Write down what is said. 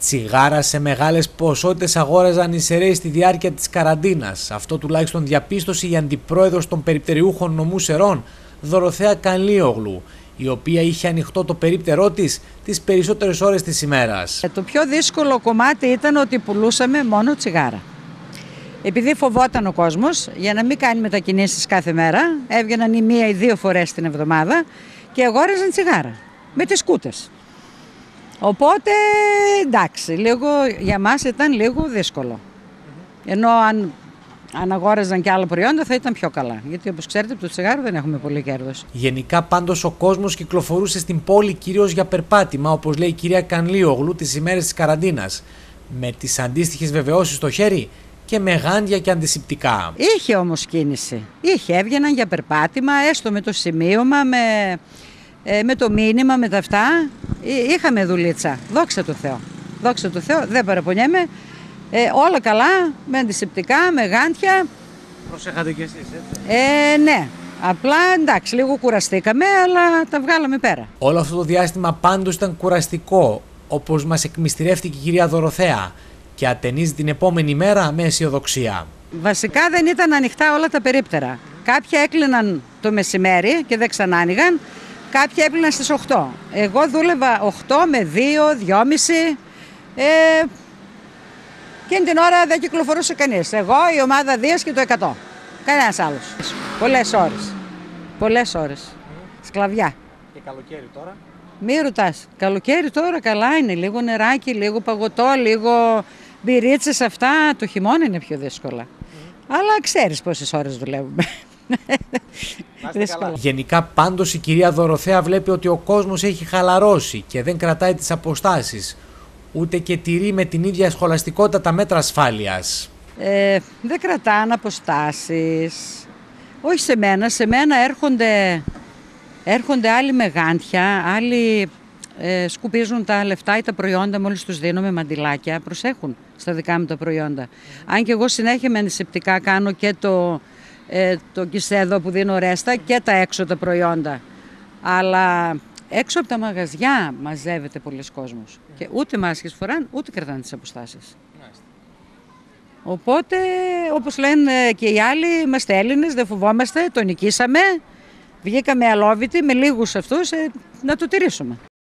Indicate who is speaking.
Speaker 1: Τσιγάρα σε μεγάλες ποσότητες αγόραζαν οι Σεραίοι στη διάρκεια της καραντίνας. Αυτό τουλάχιστον διαπίστωσε η αντιπρόεδρος των περιπτεριούχων νομού Σερών, Δωροθέα Κανλίογλου, η οποία είχε ανοιχτό το περίπτερό της τις περισσότερες ώρες της ημέρας.
Speaker 2: Το πιο δύσκολο κομμάτι ήταν ότι πουλούσαμε μόνο τσιγάρα. Επειδή φοβόταν ο κόσμος, για να μην κάνει μετακινήσεις κάθε μέρα, έβγαιναν ή 1 ή 2 φορές την εβδομάδα και αγόραζαν τσιγάρα με τις σκούτες. Οπότε εντάξει, λίγο, για μας ήταν λίγο δύσκολο. Ενώ αν αγόραζαν και άλλα προϊόντα θα ήταν πιο καλά. Γιατί όπως ξέρετε από το τσιγάρο δεν έχουμε πολύ κέρδος.
Speaker 1: Γενικά πάντως ο κόσμος κυκλοφορούσε στην πόλη κυρίως για περπάτημα, όπως λέει η κυρία Κανλίογλου, τις ημέρες της καραντίνας, με τις αντίστοιχες βεβαιώσεις στο χέρι και με γάντια και αντισηπτικά.
Speaker 2: Είχε όμως κίνηση. Έβγαιναν για περπάτημα, έστω με το σημείωμα, με το μήνυμα, με τα αυτά. Είχαμε δουλίτσα. Δόξα τω Θεώ. Δόξα τω Θεώ, δεν παραπονιέμαι. Όλα καλά, με αντισηπτικά, με γάντια.
Speaker 1: Προσέχατε κι εσείς, έτσι?
Speaker 2: Ναι. Απλά εντάξει, λίγο κουραστήκαμε, αλλά τα βγάλαμε πέρα.
Speaker 1: Όλο αυτό το διάστημα πάντως ήταν κουραστικό, όπως μας εκμυστηρεύτηκε η κυρία Δωροθέα, και ατενίζει την επόμενη μέρα με αισιοδοξία.
Speaker 2: Βασικά δεν ήταν ανοιχτά όλα τα περίπτερα. Κάποια έκλειναν το μεσημέρι και δεν ξανά άνοιγαν. Κάποια έκλειναν στις 8. Εγώ δούλευα 8 με 2, 2,5. Εκείνη την ώρα δεν κυκλοφορούσε κανείς. Εγώ, η ομάδα Δίας και το 100. Κανένας άλλος. Πολλές ώρες. Πολλές ώρες. Σκλαβιά.
Speaker 1: Και καλοκαίρι τώρα?
Speaker 2: Μη ρωτάς. Καλοκαίρι τώρα καλά είναι. Λίγο νεράκι, λίγο παγωτό, λίγο μπυρίτσες αυτά. Το χειμώνα είναι πιο δύσκολα. Αλλά ξέρεις πόσες ώρες δουλεύουμε.
Speaker 1: Γενικά πάντως η κυρία Δωροθέα βλέπει ότι ο κόσμος έχει χαλαρώσει και δεν κρατάει τις αποστάσεις, ούτε και τηρεί με την ίδια σχολαστικότητα τα μέτρα ασφάλειας.
Speaker 2: Δεν κρατάνε αποστάσεις. Όχι σε μένα έρχονται άλλοι με γάντια, άλλοι σκουπίζουν τα λεφτά ή τα προϊόντα μόλις τους δίνω με μαντιλάκια. Προσέχουν στα δικά μου τα προϊόντα. Αν και εγώ συνέχεια με αντισηπτικά κάνω και το κισέδο που δίνω ρέστα και τα έξω τα προϊόντα. Αλλά έξω από τα μαγαζιά μαζεύεται πολλοί κόσμος. Και ούτε μάσκες φοράν, ούτε κρατάνε τις αποστάσεις. Οπότε, όπως λένε και οι άλλοι, είμαστε Έλληνες, δεν φοβόμαστε, το νικήσαμε. Βγήκαμε αλόβητοι με λίγους αυτούς, να το τηρήσουμε.